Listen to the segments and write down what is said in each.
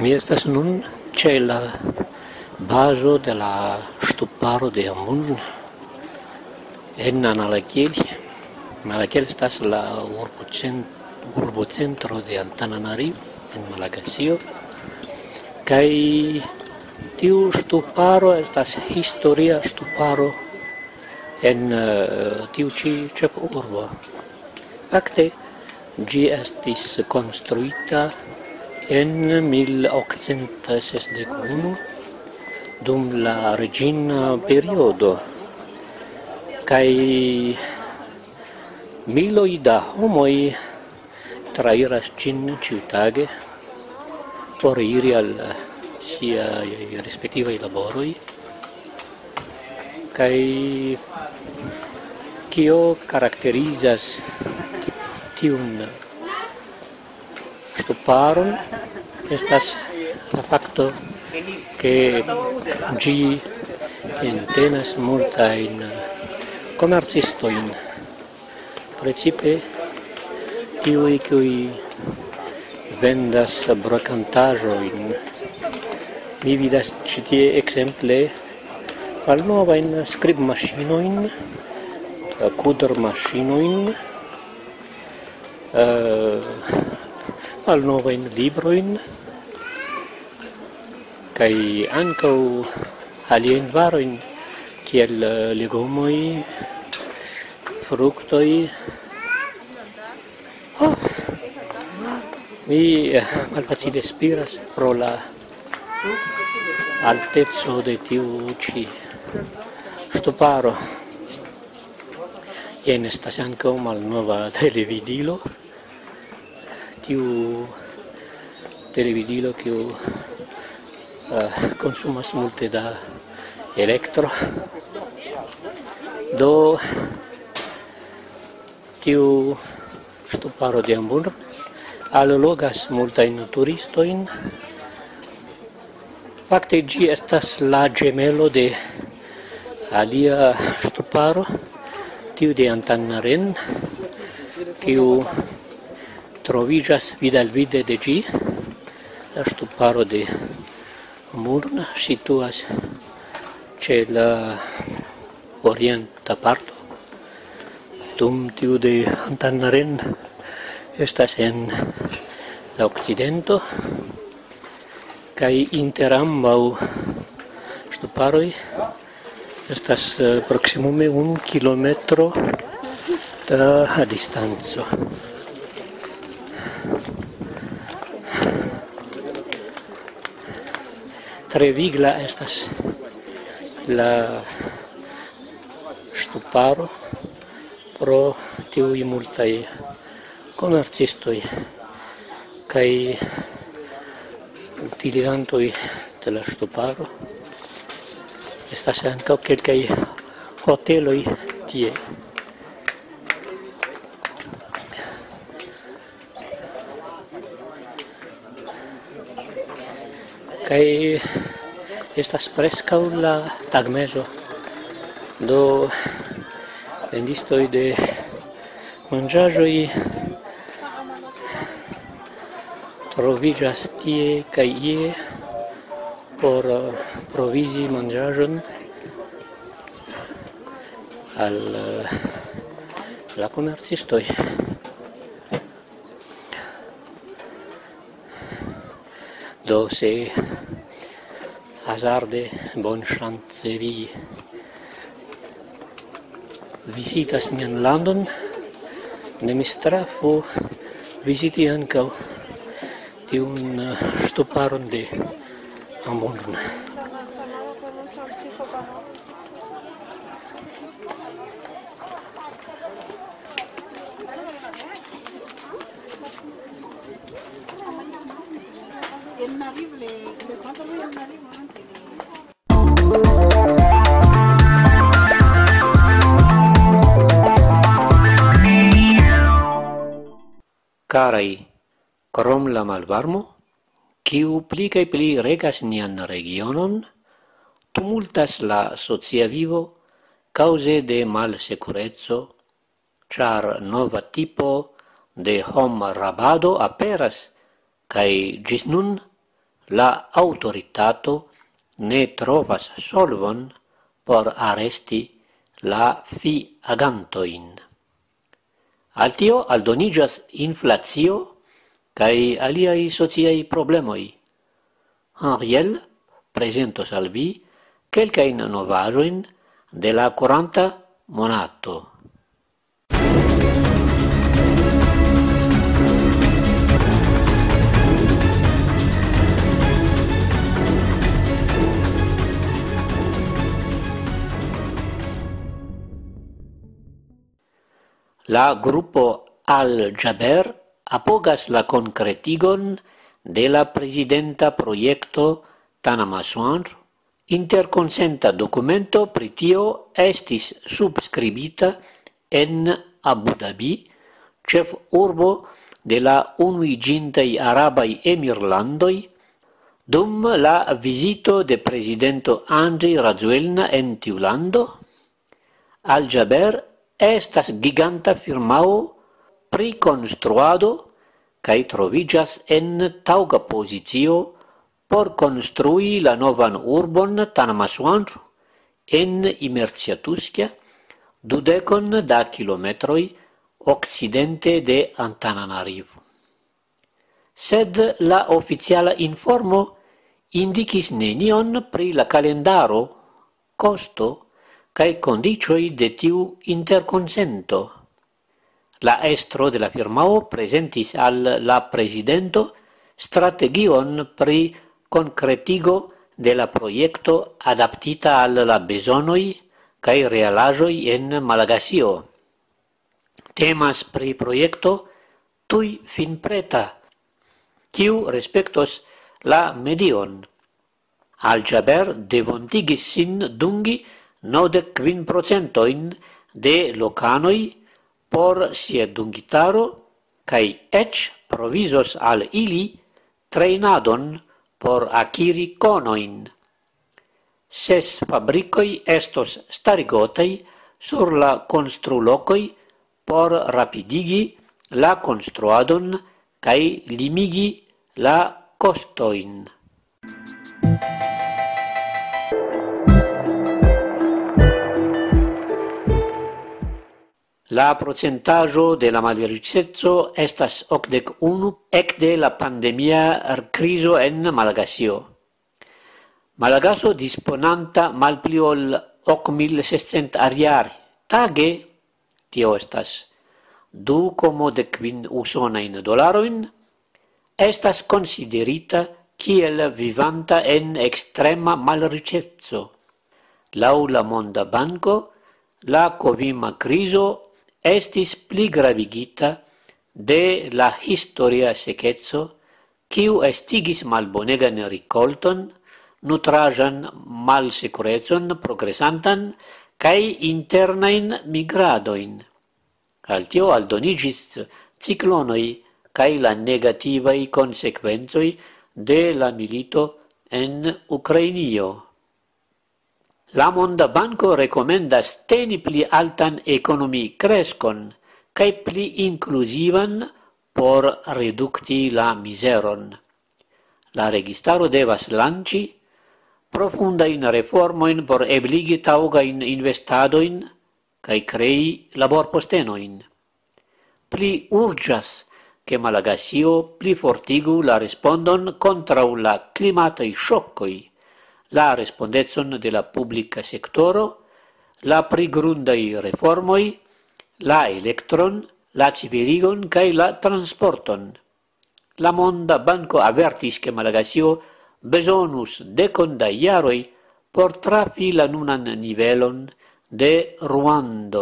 Mi estas nun ĉe la bazo de la ŝtuparo de Ambon en Analakieli. Analakieli estas la urbocentro de Antananarivo en Malagasio. Kaj tiu ŝtuparo estas historia ŝtuparo en tiu ĉi ĉefurbo. Fakte ĝi estis konstruita en 1861 dum la regina periodo, kaj miloj da homoj trairas ĝin ĉiutage por iri al siaj respektivaj laboroj, kaj kio karakterizas tiun ŝtuparon estas la fakto ke ĝi entenas multajn komercistojn, precipe tiuj kiuj vendas brokantaĵojn. Mi vidas ĉi tie ekzemple malnovajn skribmaŝinojn, kudrmaŝinojn, malnovajn librojn kaj ankaŭ aliajn varojn kiel legomoj, fruktoj. Mi malfacile spiras pro la alteco de tiu ĉi ŝtuparo. Jen estas ankaŭ malnova televidilo. Tiu televidilo kiu konsumas multe da elektro. Do tiu ŝtuparo de Ambon allogas multajn turistojn. Fakte ĝi estas la ĝemelo de alia ŝtuparo, tiu de Antananarivo, kiu troviĝas vid-al-vide de ĝi. La ŝtuparo de Ambon situas ĉe la orienta parto, dum tiu de Antananarivo estas en la okcidento, kaj inter ambaŭ ŝtuparoj estas proksimume 1 kilometro da distanco. Tre vigla estas la ŝtuparo pro tiuj multaj komercistoj kaj utilizantoj de la ŝtuparo. Estas ankaŭ kelkaj hoteloj tie. Kaj estas preskaŭ la tagmezo, do vendistoj de manĝaĵoj troviĝas tie kaj ie por provizi manĝaĵon al la komercistoj. Do se hazarde bonŝance vi vizitas nian landon, ne mistrafu viziti ankaŭ tiun ŝtuparon de Ambon. Carai, krom la malvarmo, kiu pli kaj pli regas nian regionon, tumultas la socia vivo kaŭze de malsekureco, ĉar nova tipo de homrabado aperas, kaj ĝis nun la autoritato ne trovas solvon por aresti la fi agantoin. Al tio aldonigas inflatio kai aliai sociai problemoi. Henriel presentos al vi quelcain novajoin de la 40 monato. La gruppo Al-Jaber apogas la concretigon de la presidenta proiecto Tanamasoandr. Interconsenta documento pri tio estis subscribita en Abu Dhabi, chef urbo de la unuigintai Arabai Emirlandoi, dum la visito de presidento Andry Rajoelina en tiu lando. Al-Jaber estas giganta firmao pri construado kai trovigas en tauga positio por construi la novan urbon Tanamasoandr en Imerciatuscia, 20 da kilometroi occidente de Antananarivo. Sed la oficiala informo indicis nenion pri la calendaro, costo, cae condicioi de tiu interconsento. La estro de la firmao presentis al la presidento strategion pri concretigo de la proiecto adaptita al la besonoi cae realajoi en Malagasio. Temas pri proiecto tui finpreta, kiu respectos la medion. Al-Jaber devontigis sin dungi 95% de locanoi por sia dungitaro, cae ec provisos al ili treinadon por acquiri conoin. 6 fabricoi estos starigotei sur la construlocoi por rapidigi la construadon cae limigi la costoin. La procentaggio de la malriĉeco estas 81 ekde la pandemia krizo en Malagasio. Malagaso disponanta malpli ol 8.600 ariari tage, tio estas 2,15 usonajn dolarojn, estas considerita kiel vivanta en ekstrema malriĉeco. Laŭ la Monda Banko, la kovima krizo estis pli gravigita de la historia sekeco, kiu estigis malbonegan rikolton, nutraĵan malsekurecon progresantan kaj internajn migradojn. Al tio aldoniĝis ciklonoj kaj la negativaj konsekvencoj de la milito en Ukrainio. La Monda Banko rekomendas teni pli altan ekonomi kreskon kaj pli inkluzivan por redukti la mizeron. La registaro devas lanĉi profundajn reformojn por ebligi taŭgajn investadojn kaj krei laborpostenojn. Pli urĝas, ke Malagasio pli fortigu la respondon kontraŭ la klimataj ŝokoj, la respondecon de la publica sectoro, la prigrundai reformoi, la elektron, la civiligon kaj la transporton. La Monda Banko avertis ke Malagasio besonus dekon da jaroj por trafi la nunan nivelon de Ruando.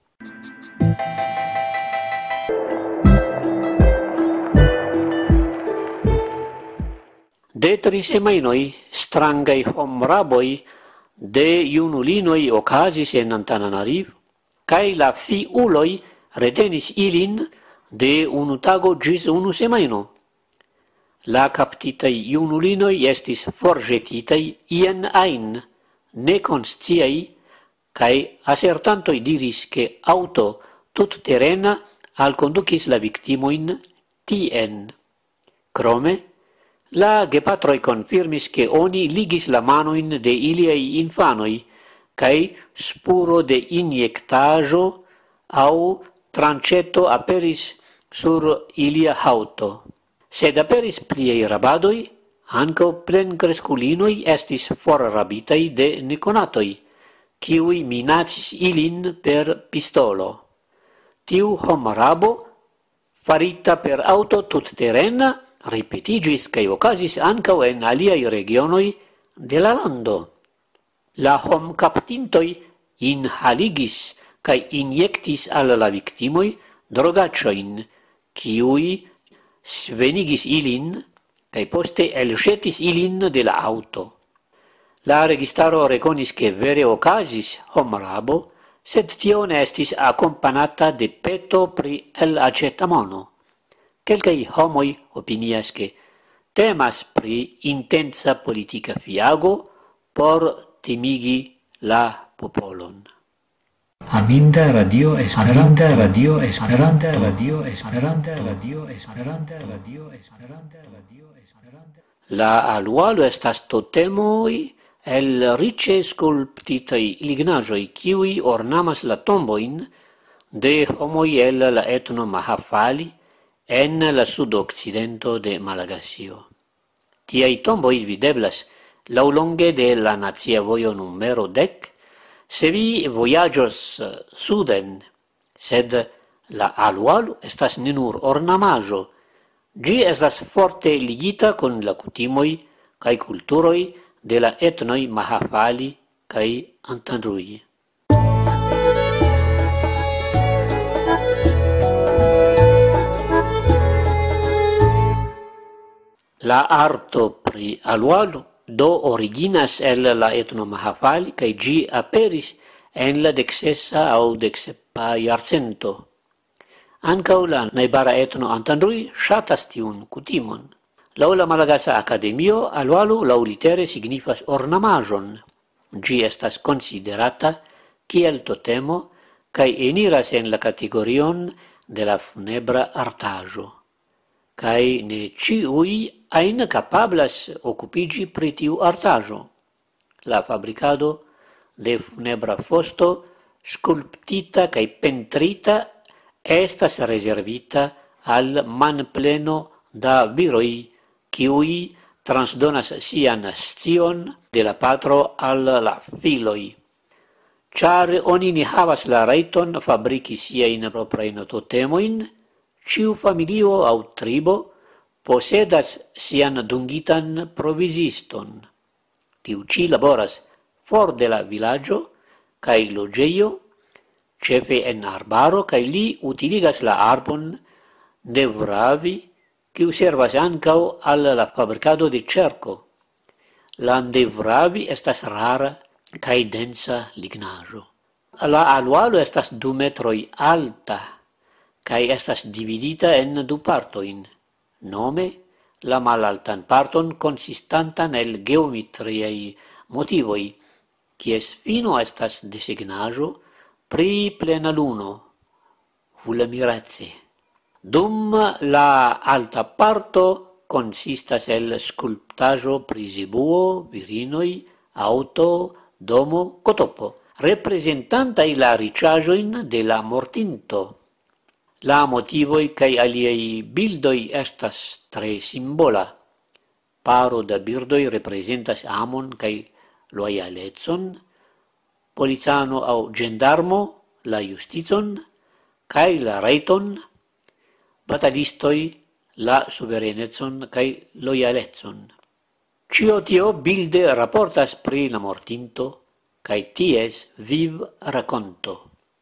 De 3 semajnoj strangaj homraboj de junulinoj okazis en Antananarivo, kaj la fiuloj retenis ilin de 1 tago ĝis 1 semajno. La kaptitaj junulinoj estis forĵetitaj ien ajn, nekonsciaj, kaj asertantoj diris, ke aŭto tutterena alkondukis la viktimojn tien. Krome, La gepatroi confirmis che oni ligis la manoin de iliei infanoi, cae spuro de injectajo au trancetto aperis sur ilia hauto. Sed aperis pliei rabadoi, anco plencresculinoi estis forrabitai de neconatoi, kiui minacis ilin per pistolo. Tiu homrabo, farita per auto tutterrena, ripetigis cae ocasis ancau en aliai regionoi de la lando. La homcaptintoi inhaligis cae injectis al la victimoi drogaccioin, kiui svenigis ilin, cae poste eljetis ilin de la auto. La registaro reconis che vere ocasis homrabo, sed tio ne estis accompagnata de peto pri el acetamono. Quelcai homoi opinias che temas pri intensa politica fiago por timigi la popolon. Aminda Radio Esperanta, Radio Esperanta, Radio Esperanta, Radio Esperanta, Radio Esperanta, Radio Esperanta. La alualo estas totemoi el rice sculptitei lignajoi, kiui ornamas la tomboin de homoi el la etno Mahafali en la sud-occidento de Malagasio. Tiai tomboi videblas laŭlonge de la nacia vojo numero 10, se vi vojaĝos suden, sed la alualo estas ne nur ornamaĵo, ĝi estas forte ligita kun la kutimoj kaj kulturoj de la etnoj Mahafali kaj Antandrui. La arto pri alualo do originas el la etno Mahafali kaj ĝi aperis en la 16. aŭ 17. jarcento. Ankaŭ la najbara etno Antandrui ŝatas tiun kutimon. Laŭ la Malagasa Akademio, alualo laŭlitere signifas ornamaĵon. Ĝi estas konsiderata kiel totemo kaj eniras en la kategorion de la funebra artaĵo. Kaj ne ĉiuj ajn kapablas okupigi pri tiu artaĵo. La fabrikado de funebra fosto, skulptita kaj pentrita, estas rezervita al manpleno da viroj, kiuj transdonas sian scion de la patro al la filoj. Ĉar oni ne havas la rajton fabriki siajn proprajn totemojn, ĉiu familio aŭ tribo posedas sian dungitan proviziston. Tiu ĉi laboras for de la vilaĝo kaj loĝejo, ĉefe en arbaro, kaj li utiligas la arbon de vravi, kiu servas ankaŭ al la fabrikado de ĉerko. La devravi estas rara kaj densa lignaĵo. La alualo estas 2 metroj alta kaj estas dividita en 2 partojn. Nome, la malaltan parton konsistantan el geometriaj motivoj, kies fino estas desegnaĵo pri plena luno, Vulamiratse. Dum la alta parto consistas el skulptaĵo pri zebuo, virinoj, aŭto, domo, kotopo, reprezentantaj la riĉaĵojn de la mortinto. La motivoj kaj aliaj bildoj estas tre simbola. Paro da birdoj reprezentas amon kaj lojalecon, policano aŭ ĝendarmo la justicon kaj la rajton, batalistoj la suverenecon kaj lojalecon. Ĉio tio bilde raportas pri la mortinto kaj ties vivrakonto.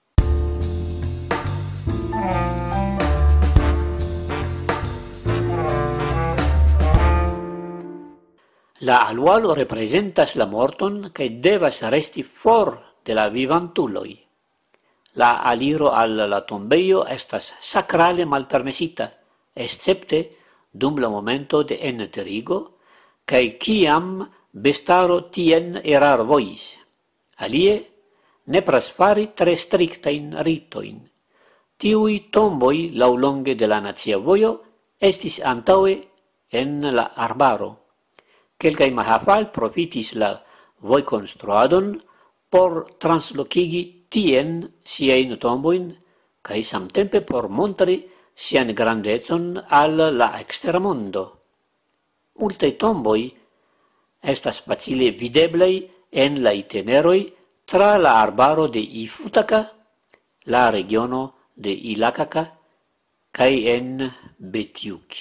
La alualo reprezentas la morton kaj devas resti for de la vivantuloj. La aliro al la tombejo estas sakrale malpermesita, escepte dum la momento de enterigo kaj kiam bestaro tien erarvois. Alie, nepras fari tre striktajn ritojn. Tiuj tomboj laŭlonge de la nacia vojo estis antaŭe en la arbaro. Kelkaj Mahafal profitis la vojkonstruadon por translokigi tien siajn tombojn kaj samtempe por montri sian grandecon al la ekstera mondo. Multaj tomboj estas facile videblaj en la itineroj tra la arbaro de Ifutaka, la regiono de Ilakaka, kaj en Betiuki.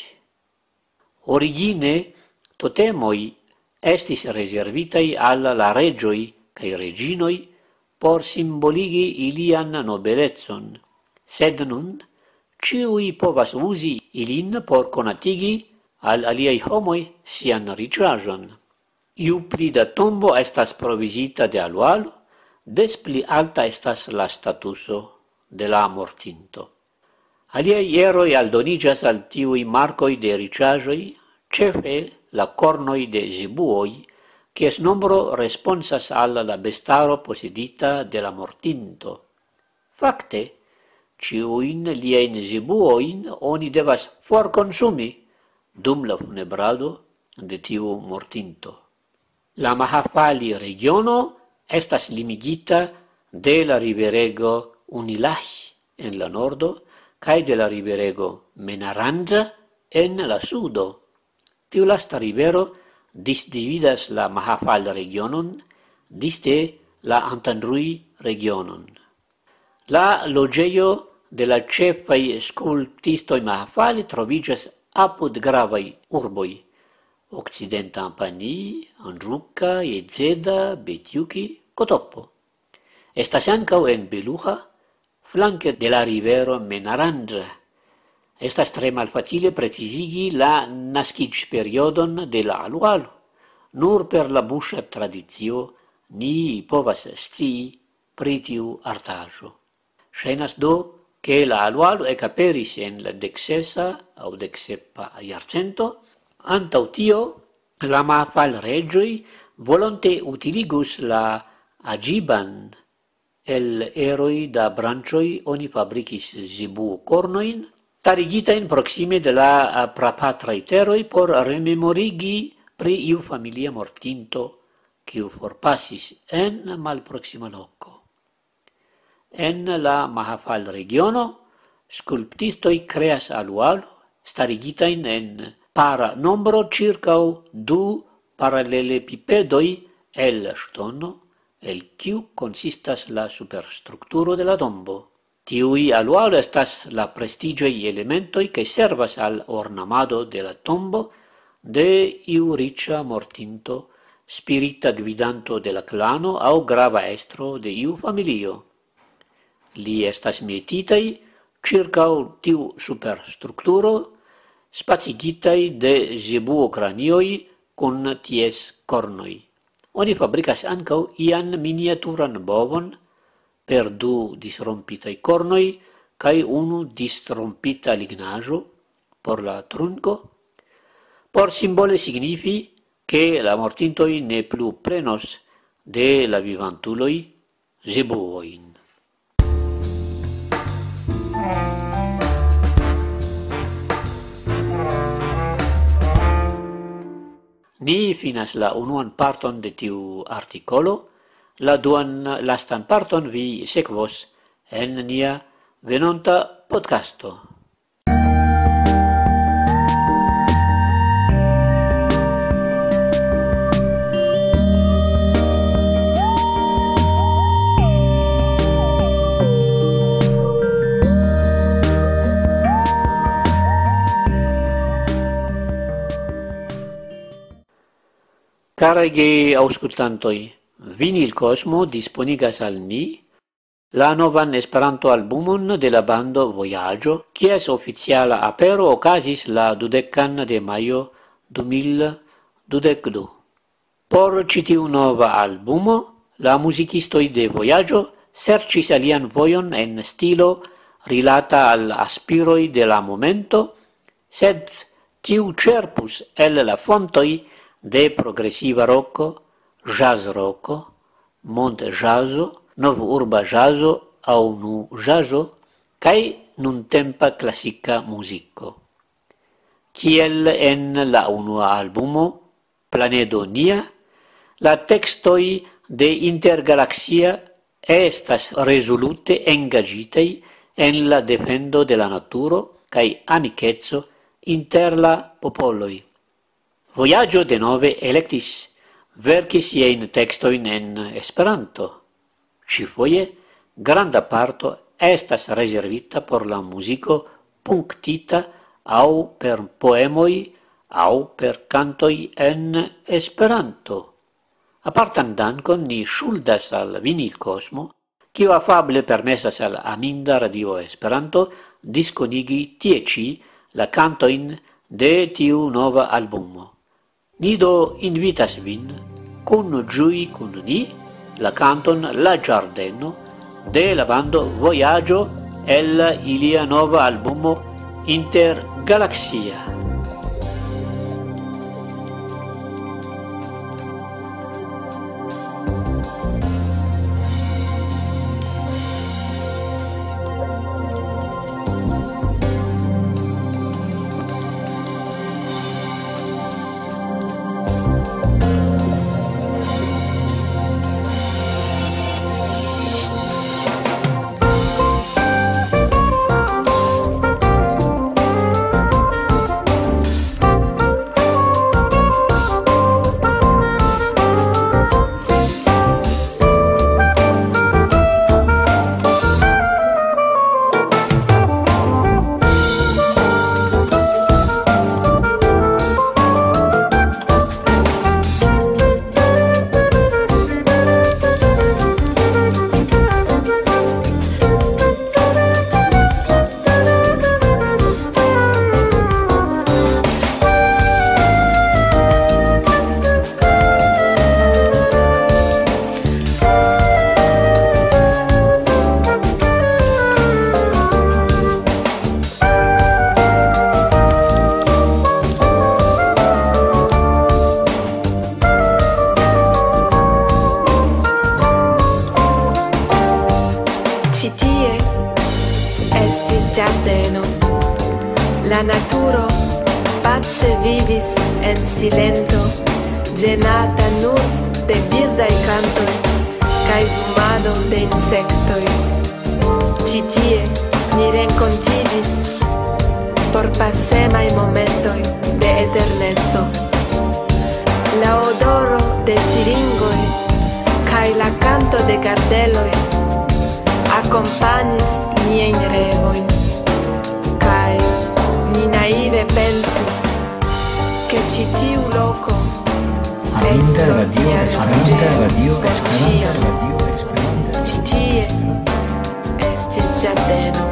Origine totemoj estis rezervitaj al la reĝoj kaj reĝinoj por simboligi ilian nobelecon, sed nun ĉiuj povas uzi ilin por konatigi al aliaj homoj sian riĉaĵon. Ju pli da tombo estas provizita de alualo, des pli alta estas la statuso de la mortinto. Aliaj eroj aldoniĝas al tiuj markoj de riĉaĵoj, ĉefe la kornoj de zebuoj, kies nombro responsas al la bestaro posedita de la mortinto. Fakte, ĉiujn liajn zebuojn oni devas forkonsumi dum la funebrado de tiu mortinto. La Mahafali regiono estas limigita de la riverego Unilahi en la nordo kaj de la riverego Menaranja en la sudo. Tiu lasta rivero disdividas la Mahafal regionon disde la Antandrui regionon. La loĝejo de la ĉefaj skulptistoj Mahafali troviĝas apud gravaj urboj: Okcidenta Ampani, Andruka, Jedzeda, Betiuki, Kotopo. Estas ankaŭ en Beluja, flanke de la rivero Menaranja. Estas tre malfacile precizigi la naskiĝperiodon de la alualo. Nur per la buŝa tradicio ni povas scii pri tiu artaĵo. Ŝajnas do, ke la alualo ekaperis en la 16. aŭ 17. jarcento. Antaŭ tio, la Mahafal-reĝoj volonte utiligus la aĝiban. El eroj da branĉoj oni fabrikis zebuo-kornojn, tarigitajn proksime de la prapatraj teroj por rememorigi pri iu familia mortinto, kiu forpasis en malproksima loko. En la Mahafal-regiono, skulptistoj kreas alualo, starigitajn en para nombro ĉirkaŭ 2 paralelepipedoj el ŝtono, el kiu konsistas la superstrukturo de la tombo. Tiuj alualo estas la prestiĝaj elementoj kaj servas al ornamado de la tombo de iu riĉa mortinto, spirita gvidanto de la klano aŭ grava estro de iu familio. Li estas metitaj ĉirkaŭ tiu superstrukturo, spacigitaj de zebuo-kranioj kun ties kornoj. Oni fabrikas ankaŭ ian miniaturan bovon per 2 disrompitaj kornoj kaj 1 disrompita lignaĵo por la trunko, por simbole signifi, ke la mortintoj ne plu prenos de la vivantuloj zebuojn. Ni finas la unuan parton de tiu artikolo, la duan lastan parton vi sekvos en nia venonta podcasto. Caraj aŭskultantoj, Vinil Cosmo disponigas al ni la novan Esperanto-albumon de la bando Vojaĝo, kies oficiala apero okazis la 20 de majo 2022. Por ĉi tiu nova albumo, la muzikistoj de Vojaĝo serĉis alian vojon en stilo rilata al aspiroj de la momento, sed kiu ĉerpus el la fontoj de progresiva rocco, jazz rocco, mont jazzo, nov urba jazzo au nu jazzo, kai nuntempa classica musico. kiel en la unua albumo Planedo Nia, la textoi de intergalaxia estas resolutte engagitei en la defendo de la naturo kai amicetso inter la popoloi. Voyaggio de nove electis verkis ien textoin en Esperanto. Cifoje granda parto estas reservita por la musico punktita au per poemoi au per cantoi en Esperanto. Apartan dankon ni ŝuldas al Vinil Cosmo, kiu afable permesas al Aminda Radio Esperanto diskonigi tie ĉi la kantojn de tiu nova albumo. Ni do invitas vin kunĝui kun ni la kanton La Ĝardeno de la bando Voyaggio el ilia nova albumo Intergalaxia. La naturo pace vivis en silento, ĝenata nur de birdaj kantoj kaj zumado de insektoj. Ĉi tie ni renkontiĝis por pasemaj momentoj de eterneco. La odoro de siringoj kaj la canto de gardeloj akompanis niajn revojn. Kaj ni naive pensis che ci tiu loco estos nia rifuĝejo por ĉiam. Ĉi tie estis ĝardeno.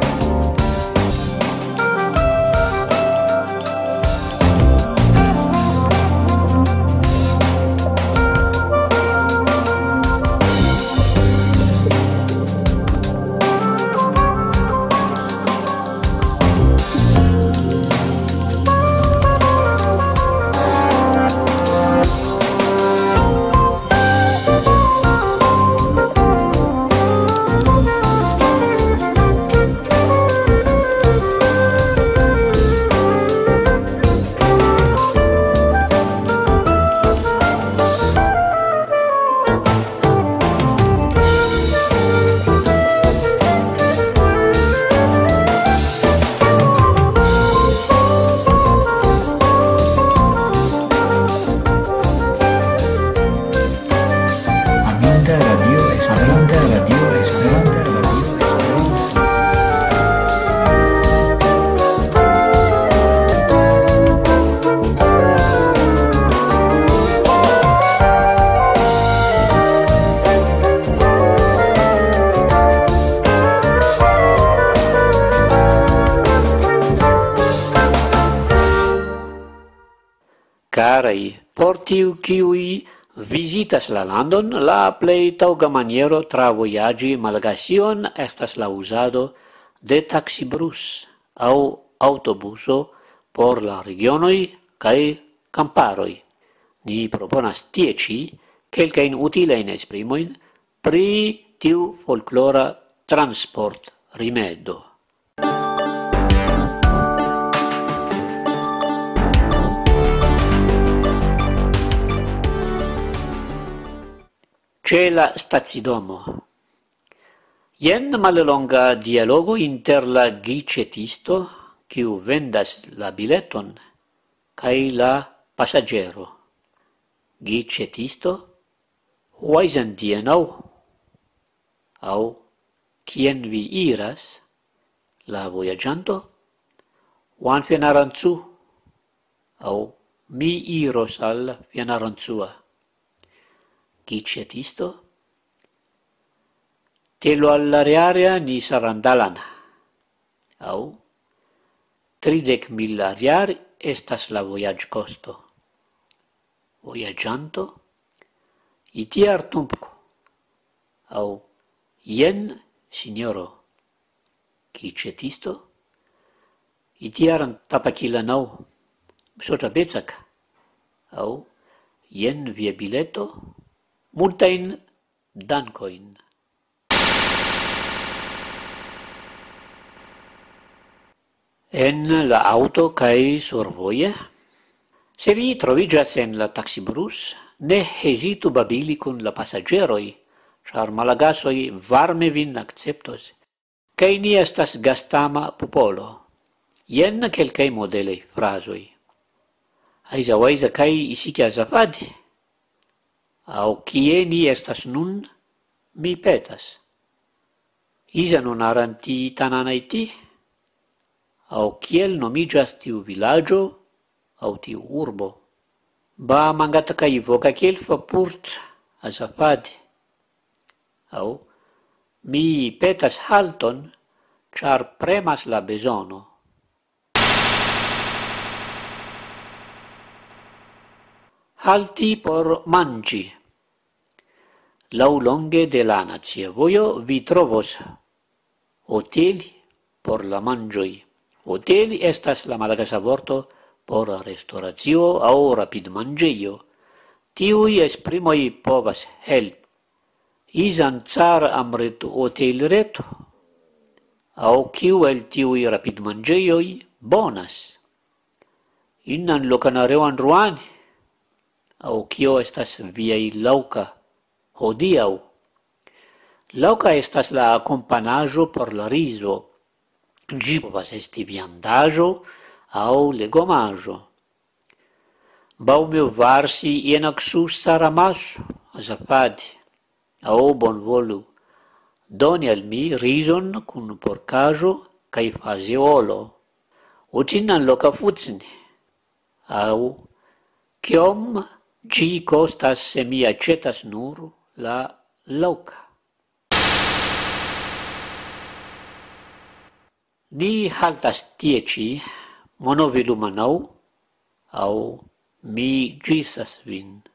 Carai, por tiu kiui visitas la landon, la plej taŭga maniero tra vojaĝi Malgasion estas la uzado de taxibrus aŭ aŭtobuso por la regionoj kaj kamparoj. Ni proponas tie ĉi kelkajn utilajn esprimojn pri tiu folklora transport rimedo. c'è la stacidomo. Jen mallonga dialogo inter la gicetisto, quiu vendas la bileton, cae la passaggero. Gicetisto, huaisan dienau, au quien vi iras, la voyagianto, wan fianaranzu, au mi iros al fianaranzua. Gicetisto, telo all'arearea ni sarandalan, au 30.000 ariari estas la voyage costo. Voyagianto, itiar tumpco, au jen signoro. Gicetisto, itiaran tapakilanau, misaotra betsaka, au jen via bileto, multain dankoin. En la auto cae survoje, se vi trovigas en la taxibrus, ne hesitu babili kun la passageroi, char malagasoi varme vin acceptos, cae ni estas gastama popolo. Jen quelcae modelei frasoi. Aisa waisa cae isiki azafadi, au kie ni estas nun, mi petas. Isa non aranti tanana iti, au kiel nomigas tiu villaggio, au tiu urbo. Ba mangata kai voca kiel fapurt azafadi. Au mi petas halton, char premas la besono. Halti por mangi. Laŭlonge de la nacia vojo vi trovos hoteli por la manĝoj. Hoteli estas la malagasa vorto por restoracio aŭ rapidmanĝejo. Tiuj esprimoj povas helpi. Izan car amret hotelreto, aŭ kiu el tiuj rapidmanĝejoj bonas. Innan lokanareon ruani, aŭ kio estas viaj laŭka hodiaŭ. Laŭka estas la akompanaĵo por la rizo. Ĝi povas esti viandaĵo aŭ legomaĵo. Baume varsi ienak saramaso, azafadi, aŭ bonvolu doni al mi rizon kun porkaĵo kaj fazeolo. Uĉinan loka fucni, aŭ kiom ĝi kostas se mi aĉetas nur la loka. Ni haltas tie ĉi, monovilumanau, aŭ mi ĝisas vin.